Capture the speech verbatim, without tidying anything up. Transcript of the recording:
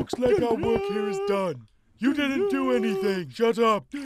Looks like our work here is done. You didn't do anything. Shut up.